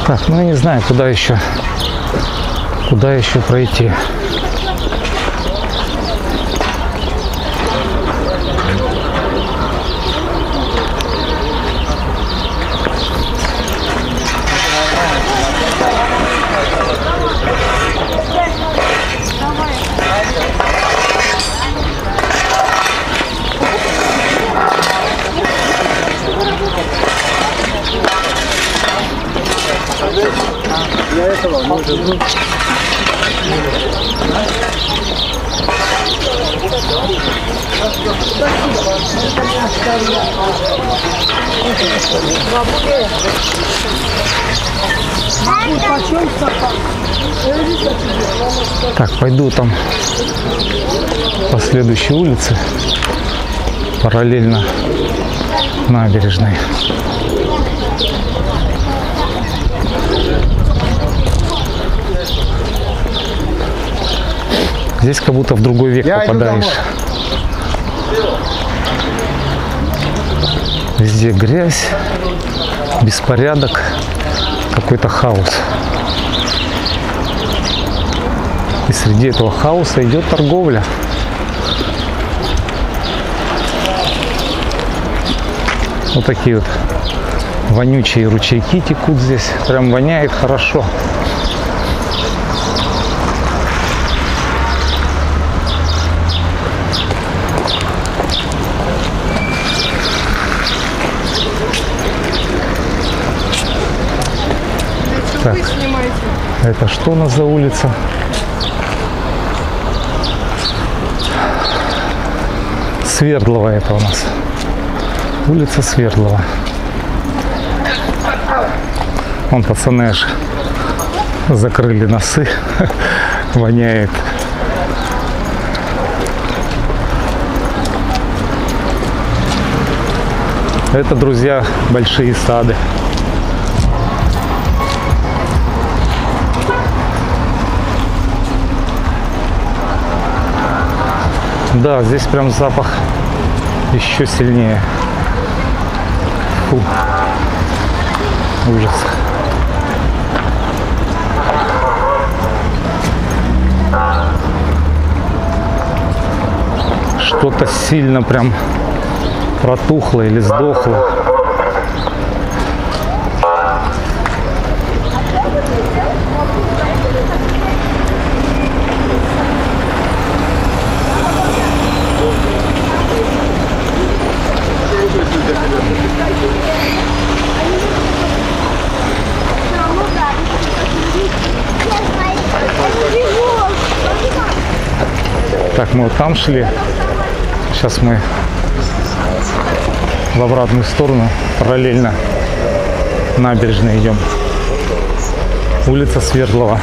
Так, ну я не знаю, куда еще пройти. Так, пойду там по следующей улице, параллельно набережной. Здесь как будто в другой век попадаешь. Везде грязь, беспорядок, какой-то хаос. И среди этого хаоса идет торговля. Вот такие вот вонючие ручейки текут здесь. Прям воняет хорошо. Так, это что у нас за улица? Свердлова это у нас. Улица Свердлова. Вон пацаны аж закрыли носы. Воняет. Это, друзья, Большие Сады. Да, здесь прям запах еще сильнее. Фу. Ужас. Что-то сильно прям протухло или сдохло. Так, мы вот там шли. Сейчас мы в обратную сторону, параллельно набережной идем. Улица Свердлова.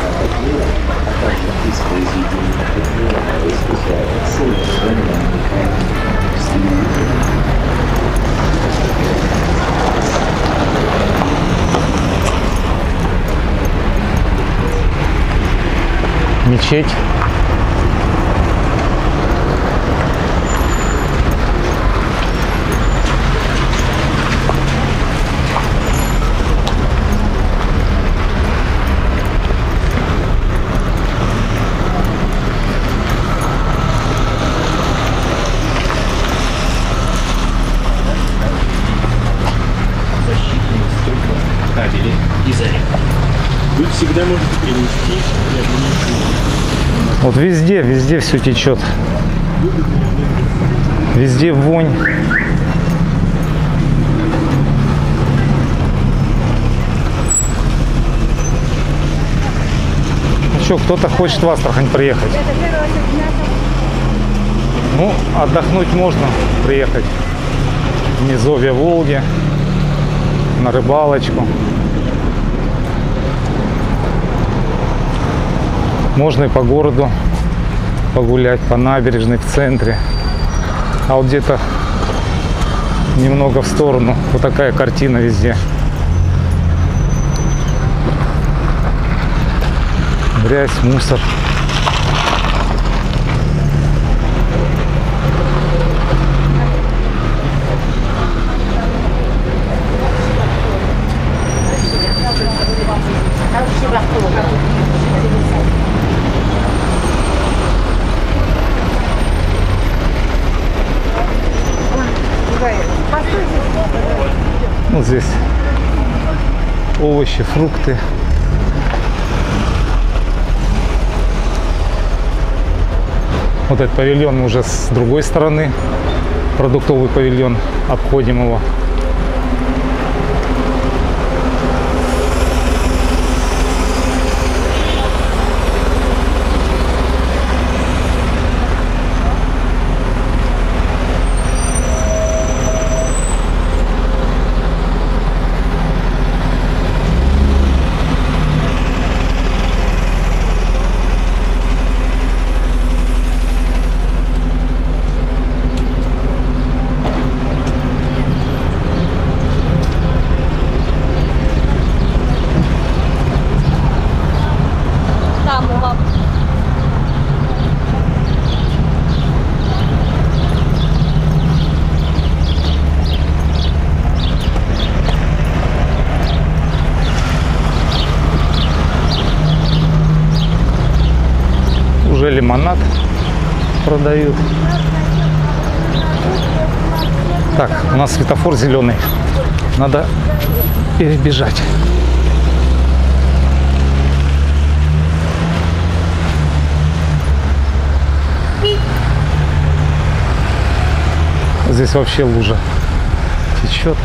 Мечеть. Вы всегда можете принести. Вот везде все течет. Везде вонь. Ну что, кто-то хочет в Астрахань приехать. Ну, отдохнуть можно приехать в низовье Волги, на рыбалочку. Можно и по городу погулять, по набережной, в центре. А вот где-то немного в сторону вот такая картина везде. Грязь, мусор. овощи, фрукты. Вот этот павильон мы уже с другой стороны, продуктовый павильон, обходим его. Уже лимонад продают. Так, у нас светофор зеленый. Надо перебежать. Здесь вообще лужа течет.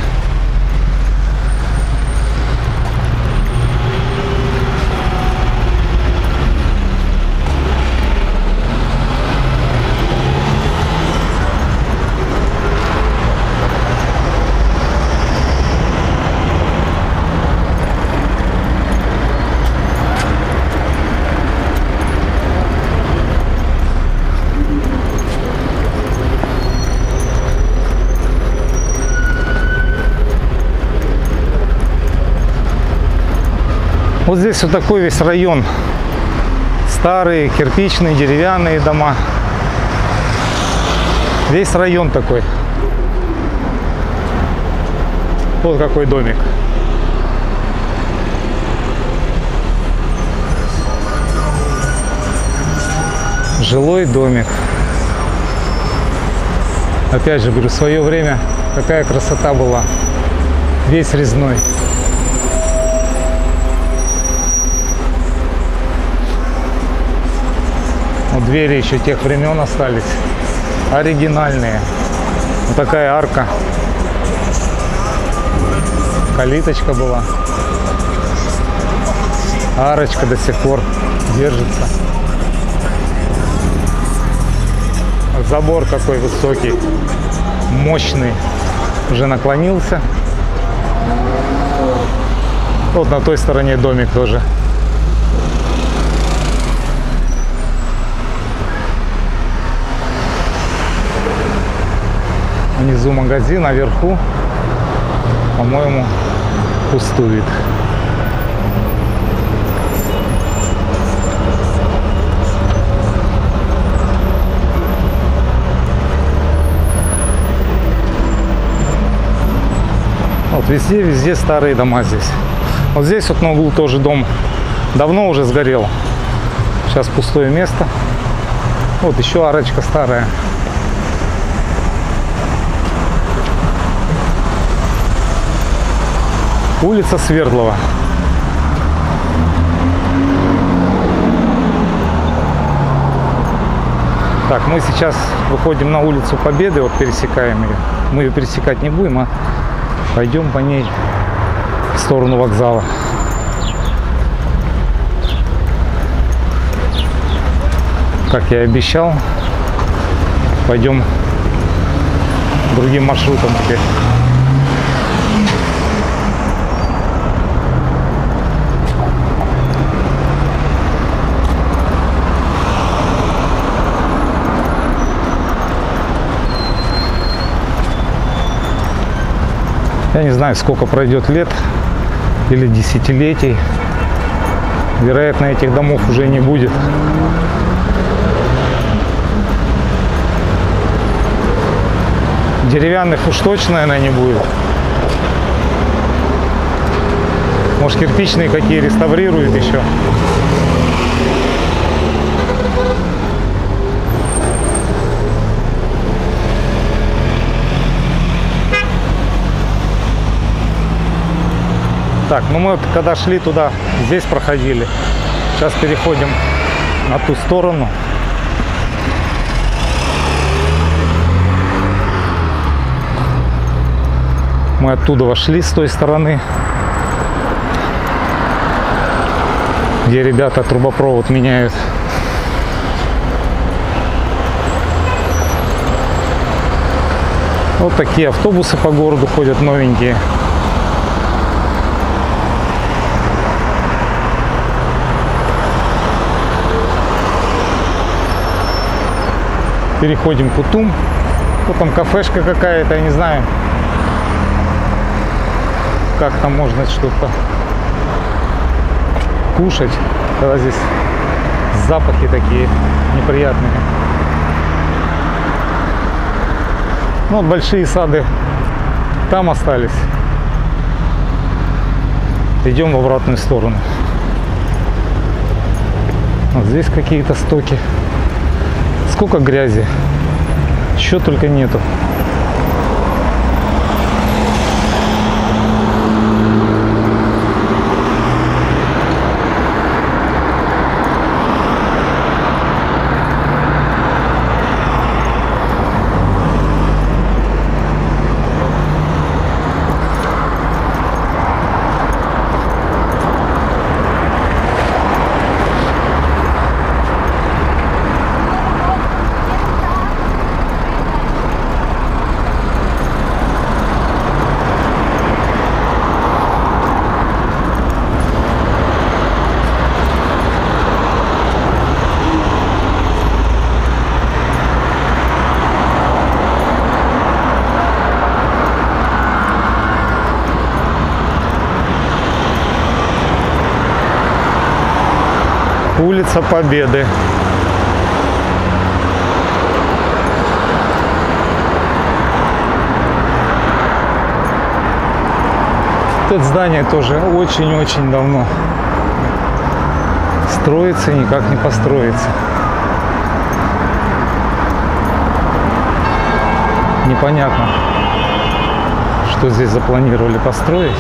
Вот здесь вот такой весь район. Старые кирпичные, деревянные дома. Весь район такой. Вот какой домик. Жилой домик. Опять же говорю, в свое время какая красота была. Весь резной. Вот двери еще тех времен остались. Оригинальные. Вот такая арка. Калиточка была. Арочка до сих пор держится. Забор какой высокий, мощный. Уже наклонился. Вот на той стороне домик тоже. Внизу магазин, а вверху, по-моему, пустует. Вот везде старые дома здесь. Вот здесь вот на углу тоже дом давно уже сгорел. Сейчас пустое место. Вот еще арочка старая. Улица Свердлова. Так, мы сейчас выходим на улицу Победы, вот пересекаем ее. Мы ее пересекать не будем, а пойдем по ней в сторону вокзала. Как я и обещал, пойдем другим маршрутом теперь. Я не знаю, сколько пройдет лет или десятилетий. Вероятно, этих домов уже не будет. Деревянных уж точно, наверное, не будет. Может, кирпичные какие реставрируют еще. Так, ну мы вот когда шли туда, здесь проходили. Сейчас переходим на ту сторону. Мы оттуда вошли с той стороны, где ребята трубопровод меняют. Вот такие автобусы по городу ходят, новенькие. Переходим к Утум. Вот там кафешка какая-то, я не знаю, как там можно что-то кушать, когда здесь запахи такие неприятные. Ну, вот большие сады там остались. Идем в обратную сторону. Вот здесь какие-то стоки. Сколько грязи. Еще только нету. Улица Победы. Это здание тоже очень-очень давно строится и никак не построится. Непонятно, что здесь запланировали построить.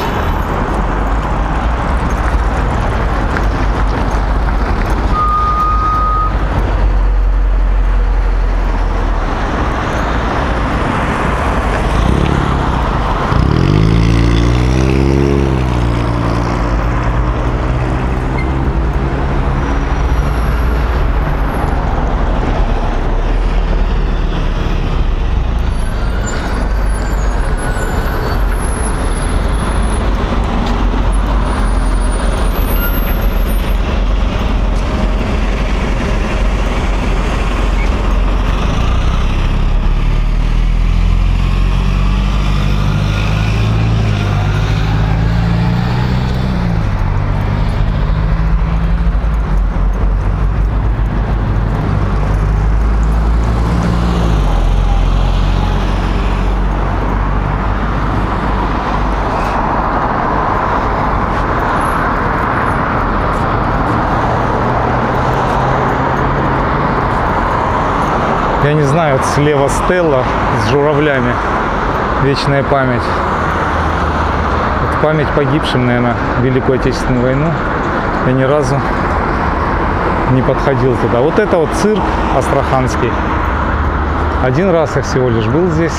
Я не знаю, вот слева стела с журавлями. Вечная память. Это память погибшим, наверное, в Великую Отечественную войну. Я ни разу не подходил туда. Вот это вот цирк астраханский. Один раз я всего лишь был здесь.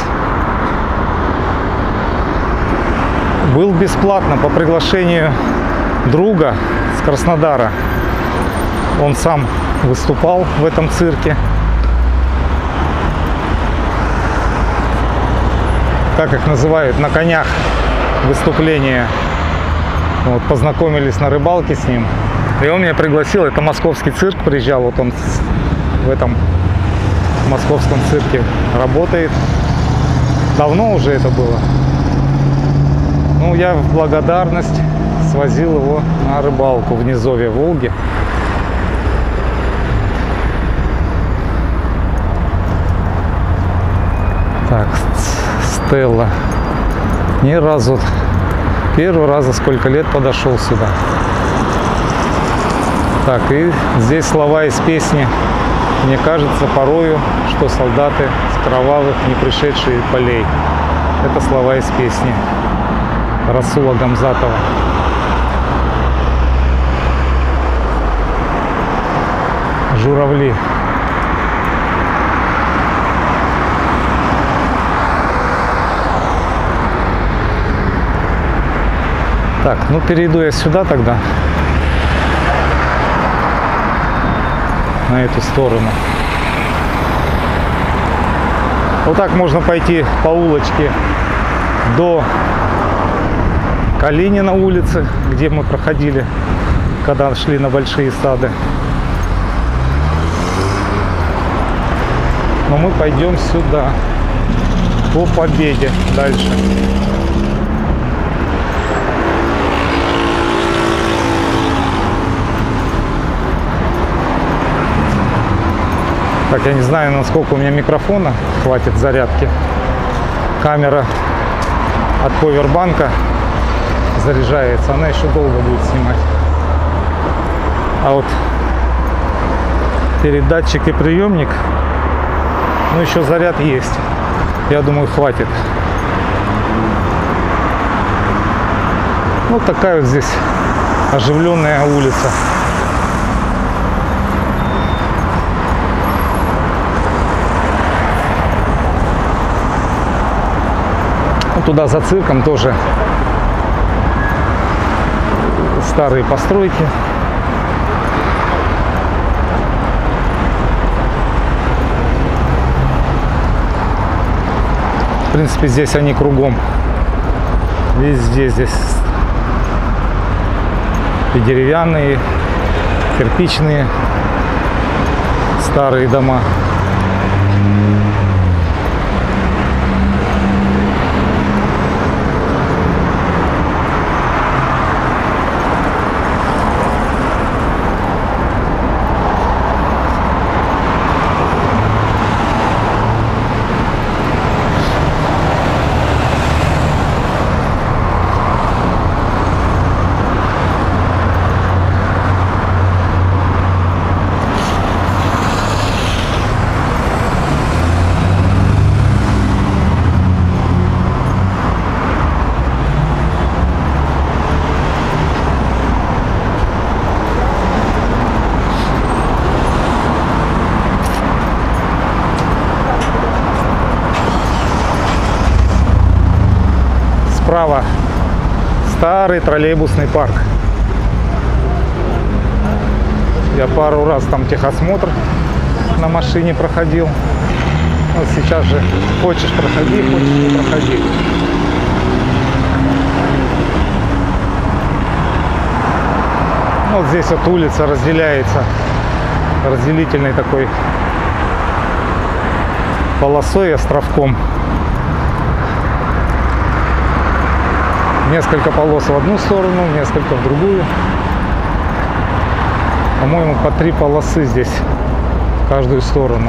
Был бесплатно по приглашению друга с Краснодара. Он сам выступал в этом цирке. Как их называют, на конях выступления. Вот, познакомились на рыбалке с ним. И он меня пригласил, это московский цирк приезжал, вот он в этом московском цирке работает. Давно уже это было. Ну, я в благодарность свозил его на рыбалку в низовье Волги. Так, Стелла. Ни разу, первый раз за сколько лет подошел сюда. Так, и здесь слова из песни. Мне кажется порою, что солдаты с кровавых не пришедшие полей. Это слова из песни Расула Гамзатова. журавли. Так, ну перейду я сюда тогда, на эту сторону. Вот так можно пойти по улочке до Калинина улицы, где мы проходили, когда шли на Большие Сады. Но мы пойдем сюда, по Победе дальше. Так, я не знаю, насколько у меня микрофона хватит зарядки. Камера от повербанка заряжается, она еще долго будет снимать. А вот передатчик и приемник, ну еще заряд есть. Я думаю, хватит. Вот такая вот здесь оживленная улица. Туда за цирком тоже старые постройки. В принципе, здесь они кругом. Везде здесь и деревянные, кирпичные старые дома. Справа старый троллейбусный парк. Я пару раз там техосмотр на машине проходил. Вот сейчас же хочешь проходи, хочешь не проходи. Вот здесь вот улица разделяется разделительной такой полосой, островком. Несколько полос в одну сторону, несколько в другую. По-моему, по 3 полосы здесь в каждую сторону.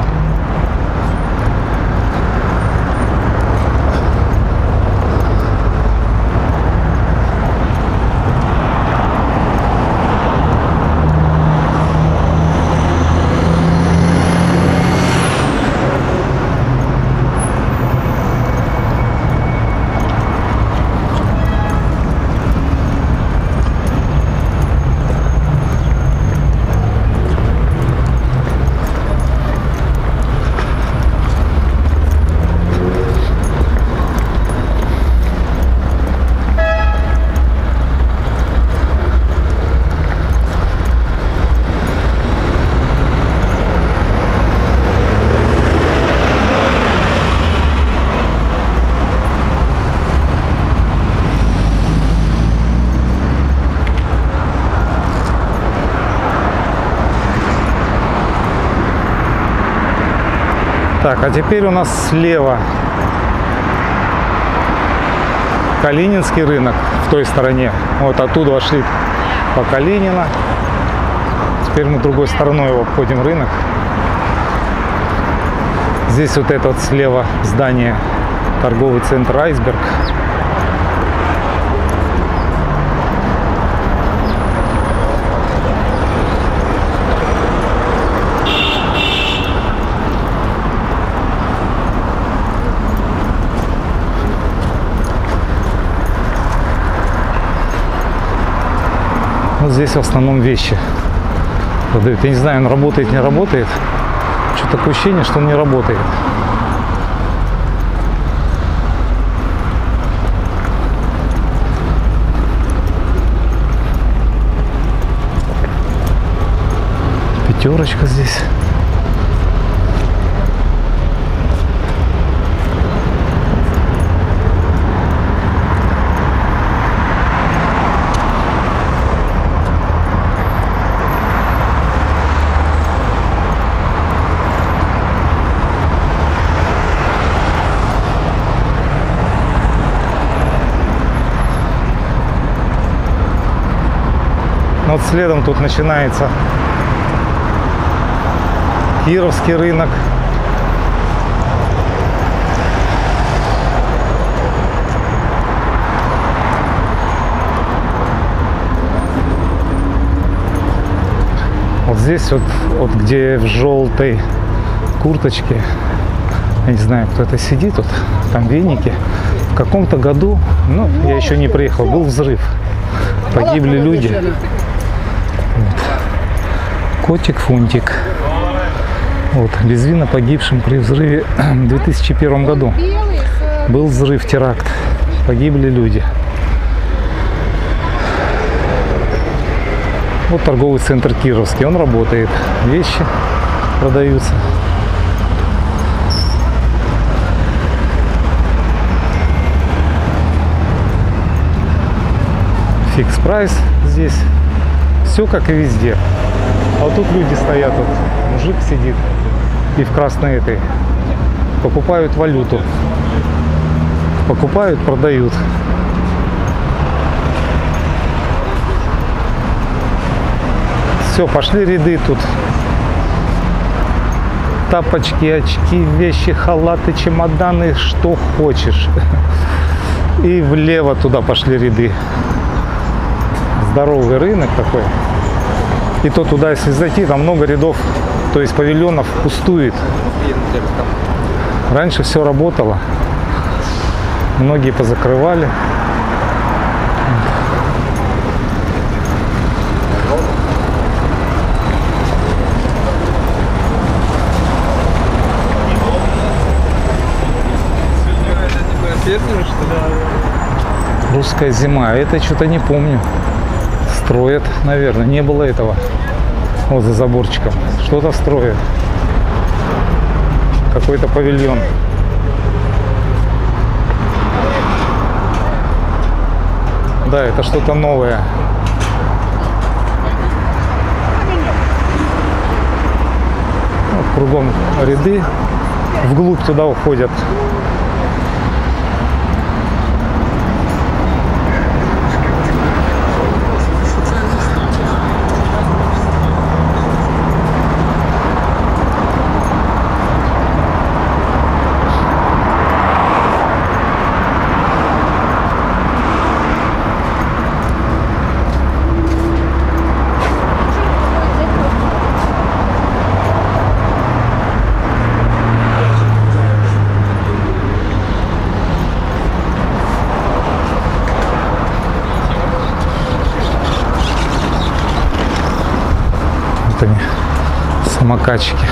Так, а теперь у нас слева Калининский рынок в той стороне. Вот оттуда вошли по Калинина. Теперь мы другой стороной его обходим рынок. Здесь вот это вот слева здание, торговый центр «Айсберг». Вот здесь в основном вещи продают. Я не знаю, он работает, не работает. Что-то такое ощущение, что он не работает. Пятерочка здесь. Вот следом тут начинается Кировский рынок. Вот здесь вот где в желтой курточке, я не знаю, кто это сидит, тут там веники. В каком-то году, ну, я еще не приехал, был взрыв. Погибли люди. Вот. Котик Фунтик. Вот, безвинно погибшим при взрыве в 2001 году. Был взрыв, теракт. Погибли люди. Вот торговый центр Кировский. Он работает. Вещи продаются. Фикс прайс здесь. Все как и везде. А вот тут люди стоят, вот мужик сидит и в красной этой. Покупают валюту. Покупают, продают. Все, пошли ряды тут. Тапочки, очки, вещи, халаты, чемоданы, что хочешь. И влево туда пошли ряды. Здоровый рынок такой. И то туда, если зайти, там много рядов, то есть павильонов пустует. Раньше все работало. Многие позакрывали. Русская зима. Это что-то не помню. Строят, наверное. Не было этого. Вот за заборчиком. Что-то строят. Какой-то павильон. Да, это что-то новое. Вот кругом ряды. Вглубь туда уходят. Самокатчики.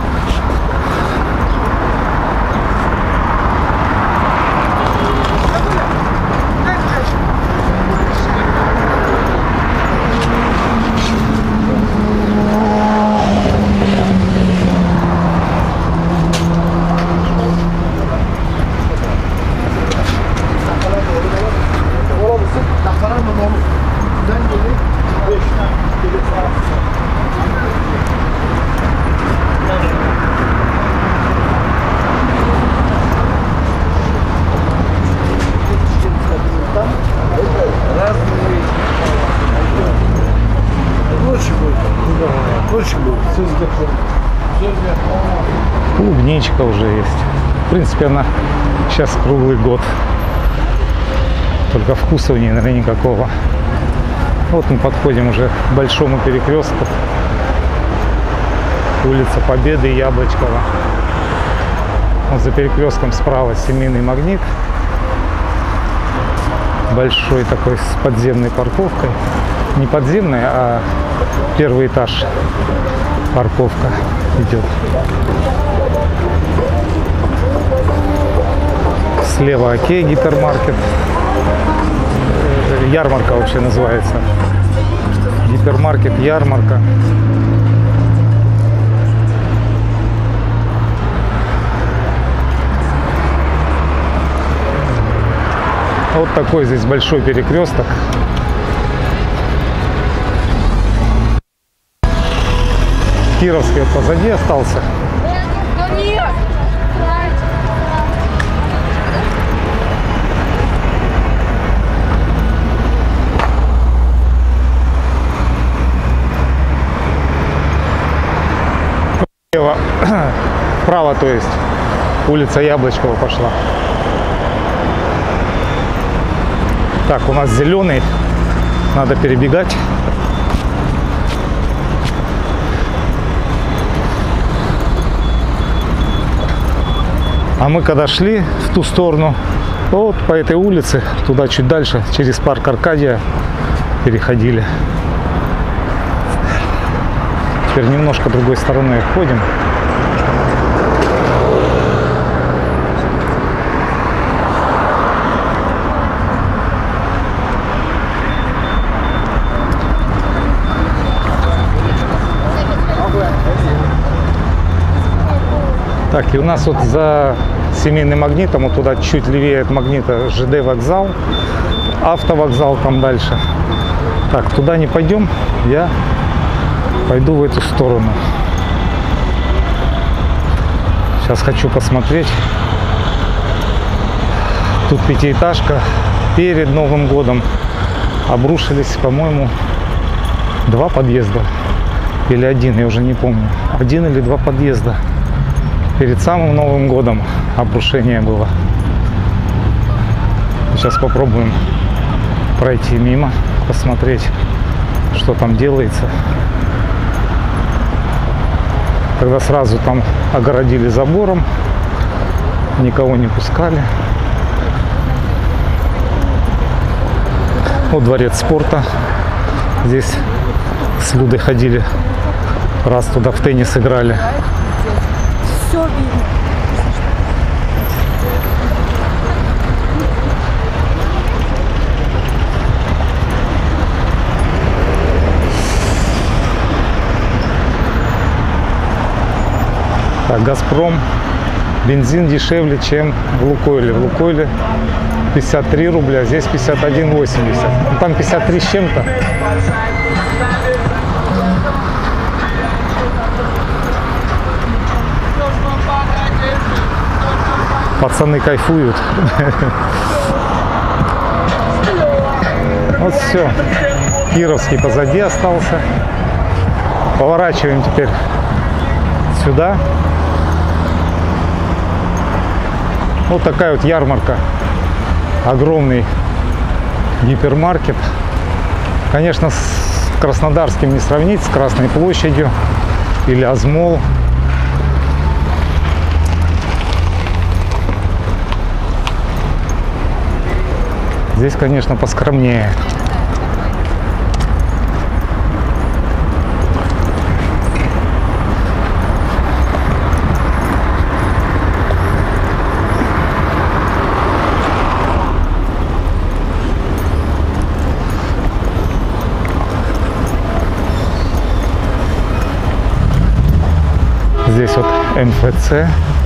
Клубничка уже есть. В принципе, она сейчас круглый год. Только вкуса у нее, наверное, никакого. Вот мы подходим уже к большому перекрестку. Улица Победы, Яблочкова. Вот за перекрестком справа семейный магнит. Большой такой с подземной парковкой. Не подземной, а Первый этаж. Парковка идет. Слева Окей, гипермаркет. Ярмарка вообще называется. Гипермаркет, ярмарка. Вот такой здесь большой перекресток. Кировский вот позади остался. Вправо, то есть улица Яблочкова пошла. Так, у нас зеленый, надо перебегать. А мы когда шли в ту сторону, вот по этой улице, туда чуть дальше, через парк Аркадия переходили. Теперь немножко другой стороной ходим. Так, и у нас вот за Семейным Магнитом, вот туда чуть левее от Магнита, ЖД вокзал, автовокзал там дальше. Так, туда не пойдем, я пойду в эту сторону. Сейчас хочу посмотреть. Тут пятиэтажка. Перед Новым годом обрушились, по-моему, 2 подъезда. Или 1, я уже не помню. 1 или 2 подъезда. Перед самым Новым годом обрушение было. Сейчас попробуем пройти мимо, посмотреть, что там делается. Тогда сразу там огородили забором, никого не пускали. Вот дворец спорта. Здесь с Людой ходили, раз туда в теннис играли. Все видно. Так, Газпром. Бензин дешевле, чем в Лукойле. В Лукойле 53 рубля, здесь 51,80. Ну, там 53 с чем-то. Пацаны кайфуют. Вот все. Кировский позади остался. Поворачиваем теперь сюда. Вот такая вот ярмарка. Огромный гипермаркет. Конечно, с краснодарским не сравнить, с Красной площадью или Азмол. Здесь, конечно, поскромнее. Здесь вот МФЦ.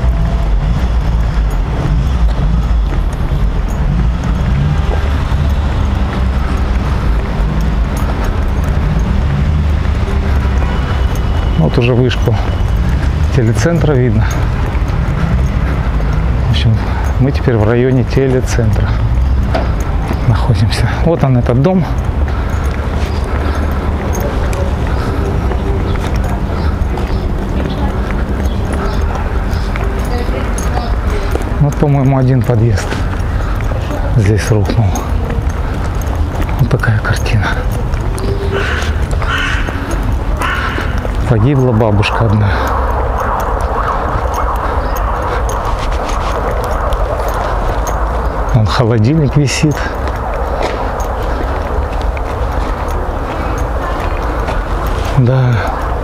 Вот уже вышку телецентра видно. В общем, мы теперь в районе телецентра находимся. Вот он, этот дом. Вот, по-моему, один подъезд здесь рухнул. Вот такая картина. Погибла бабушка одна. Вон холодильник висит. Да.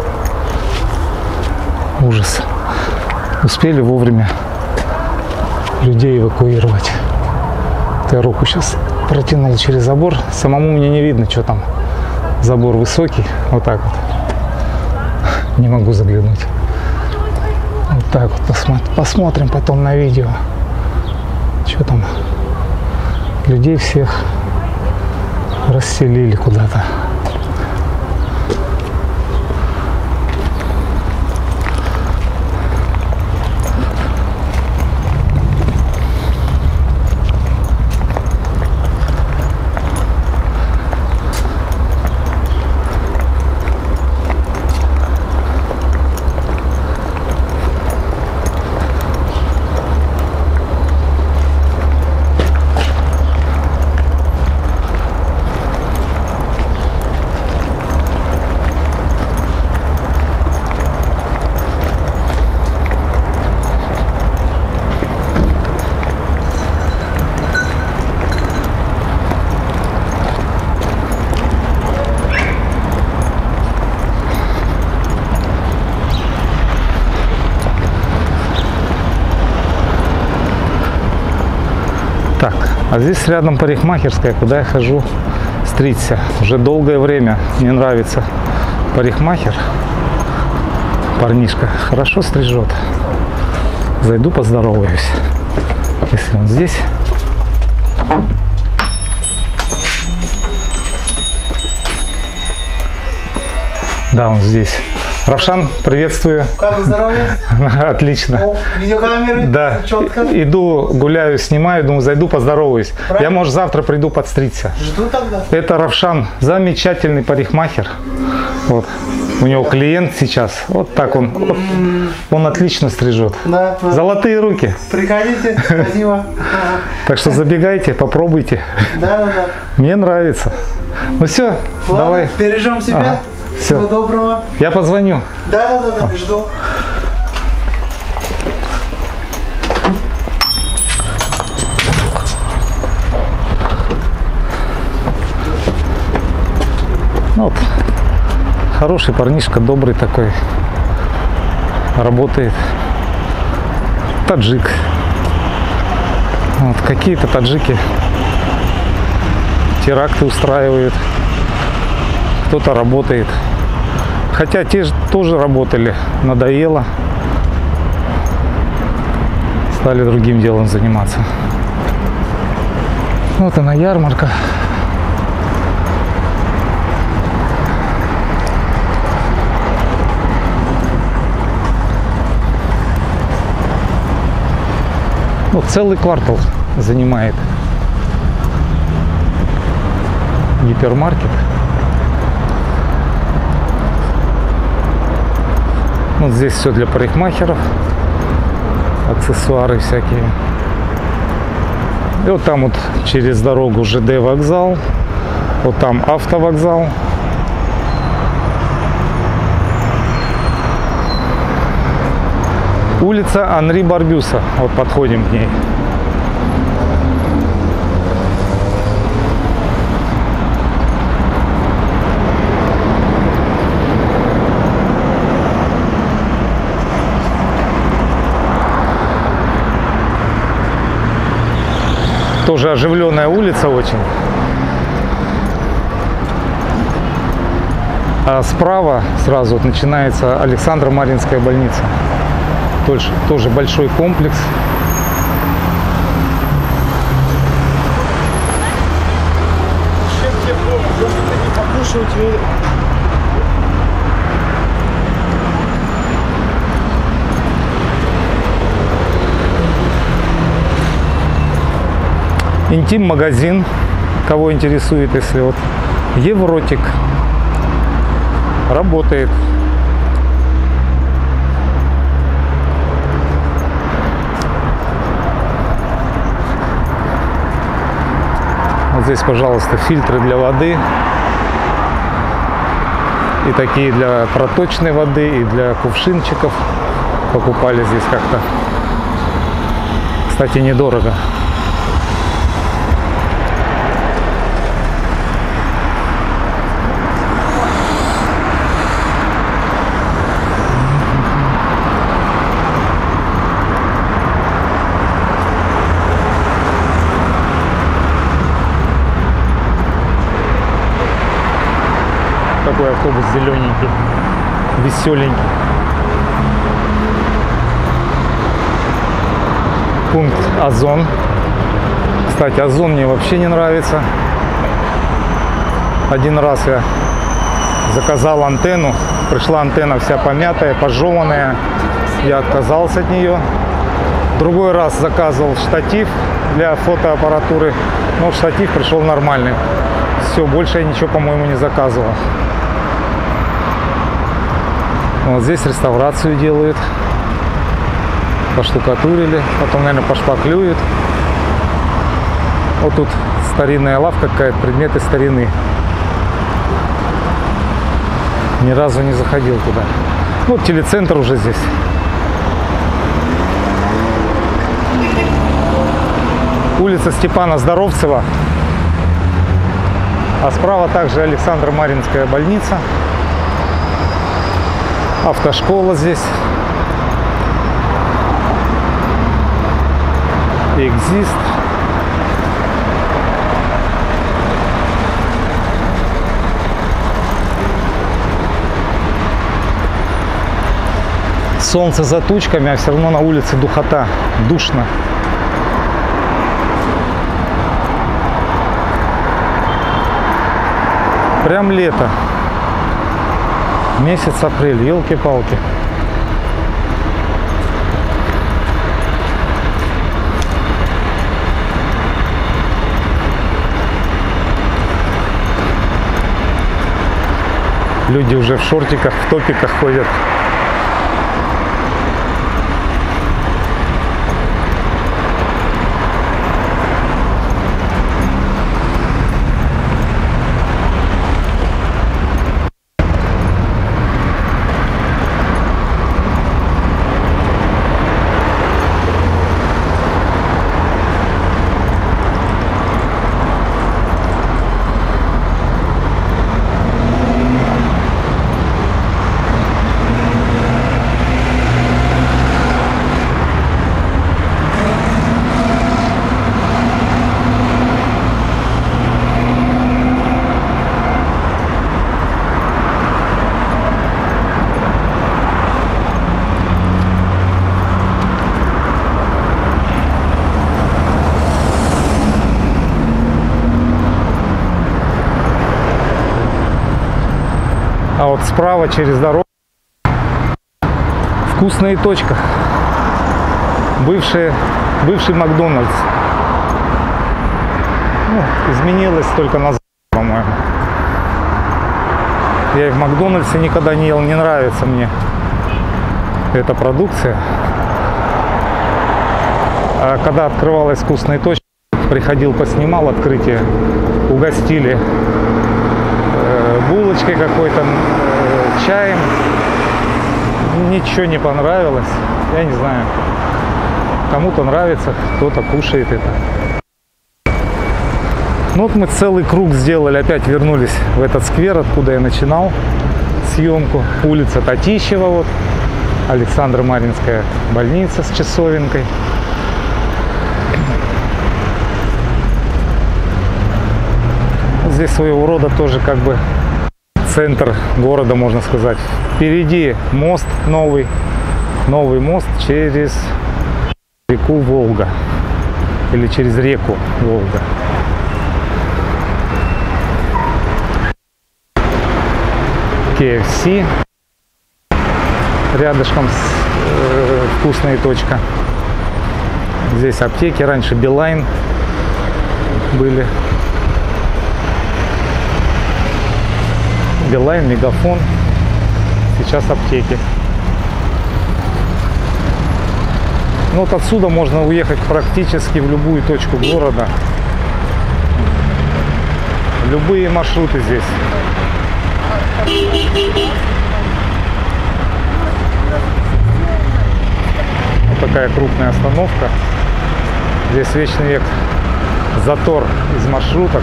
Ужас. Успели вовремя людей эвакуировать. Я руку сейчас протянул через забор. Самому мне не видно, что там. Забор высокий. Вот так вот. Не могу заглянуть. Вот так вот. Посмотрим потом на видео. Что там? Людей всех расселили куда-то. Так, а здесь рядом парикмахерская, куда я хожу стричься. Уже долгое время мне нравится парикмахер. Парнишка хорошо стрижет. Зайду, поздороваюсь, если он здесь. Да, он здесь. Равшан, приветствую. Как здоровье? Отлично. О, видеокамеры? Да. Четко? Иду, гуляю, снимаю, думаю, зайду, поздороваюсь. Правильно. Я, может, завтра приду подстричься. Жду тогда. Это Равшан, замечательный парикмахер. Вот. У него клиент сейчас. Вот так он. Вот. Он отлично стрижет. Да. Золотые руки. Приходите, спасибо. Так что забегайте, попробуйте. Да. Мне нравится. Ну все, Ладно, давай. бережем себя. Ага. Всего Всё. доброго. Я позвоню. Да, жду. Ну вот. Хороший парнишка, добрый такой. Работает. Таджик. Вот, какие-то таджики теракты устраивают. Кто-то работает. Хотя те же тоже работали. Надоело. Стали другим делом заниматься. Вот она, ярмарка. Вот целый квартал занимает гипермаркет. Вот здесь все для парикмахеров, аксессуары всякие. И вот там вот через дорогу ЖД вокзал, вот там автовокзал. Улица Анри Барбюса. Вот подходим к ней. Тоже оживленная улица очень. А справа сразу вот начинается Александро-Маринская больница. Тоже большой комплекс. Интим-магазин, кого интересует, если вот Евротик работает. Вот здесь, пожалуйста, фильтры для воды. И такие для проточной воды, и для кувшинчиков. Покупали здесь как-то. Кстати, недорого. автобус зелененький, веселенький. Пункт Озон. Кстати, Озон мне вообще не нравится. Один раз я заказал антенну. Пришла антенна вся помятая, пожеванная. Я отказался от нее. Другой раз заказывал штатив для фотоаппаратуры. Но штатив пришел нормальный. Все, больше я ничего, по-моему, не заказывал. Вот здесь реставрацию делают. Поштукатурили, потом, наверное, пошпаклюют. Вот тут старинная лавка какая-то, предметы старины. Ни разу не заходил туда. Вот телецентр уже здесь. Улица Степана Здоровцева. А справа также Александро-Маринская больница. Автошкола здесь. Экзист. Солнце за тучками, а все равно на улице духота, душно. Прям лето. Месяц апрель, елки-палки. Люди уже в шортиках, в топиках ходят. А вот справа через дорогу вкусная точка. Бывший Макдональдс. Ну, изменилось только название, по-моему. Я и в Макдональдсе никогда не ел, не нравится мне эта продукция. А когда открывалась вкусная точка, приходил, поснимал открытие, угостили булочкой какой-то, чаем. Ничего не понравилось. Я не знаю. Кому-то нравится, кто-то кушает это. Ну вот мы целый круг сделали. Опять вернулись в этот сквер, откуда я начинал съемку. Улица Татищева, вот. Александро-Маринская больница с часовенкой. Здесь своего рода тоже как бы центр города, можно сказать. Впереди мост новый мост через реку Волга или через реку Волга. KFC рядышком с вкусная точка. Здесь аптеки, раньше Билайн были. Билайн, Мегафон, сейчас аптеки. Ну вот отсюда можно уехать практически в любую точку города. Любые маршруты здесь. Вот такая крупная остановка. Здесь вечный век затор из маршруток.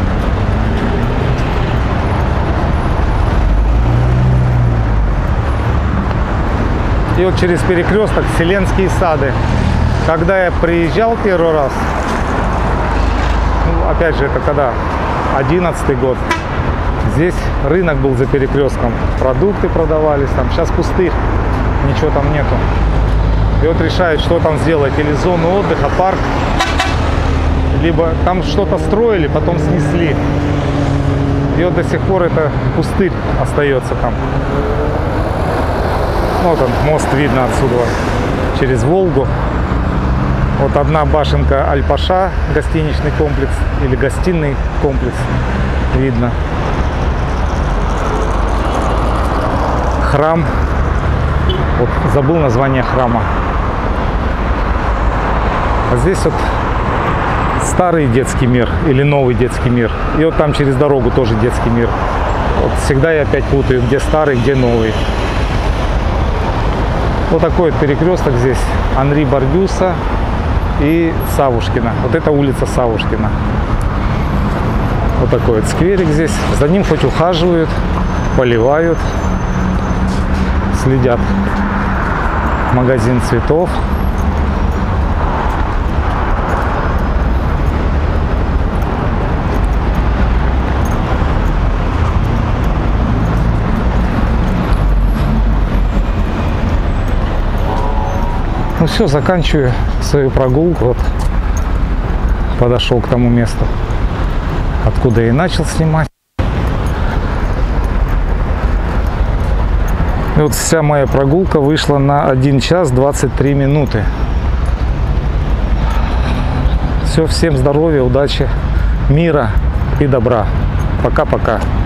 И вот через перекресток Вселенские сады. Когда я приезжал первый раз, ну, опять же, это когда 11-й год, Здесь рынок был за перекрестком, продукты продавались, там сейчас пустырь, ничего там нету. И вот решают, что там сделать, или зону отдыха, парк, либо там что-то строили, потом снесли. И вот до сих пор это пустырь остается там. Вот он, мост видно отсюда, через Волгу. Вот одна башенка Аль-Паша, гостиничный комплекс или гостиный комплекс, видно. Храм, вот забыл название храма. А здесь вот старый детский мир или новый детский мир. И вот там через дорогу тоже детский мир. Вот всегда я опять путаю, где старый, где новый. Вот такой вот перекресток здесь. Анри Барбюса и Савушкина. Вот это улица Савушкина. Вот такой вот скверик здесь. За ним хоть ухаживают, поливают, следят. Магазин цветов. Ну все, заканчиваю свою прогулку. Вот подошел к тому месту, откуда я и начал снимать. И вот вся моя прогулка вышла на 1 час 23 минуты. Все, всем здоровья, удачи, мира и добра. Пока-пока.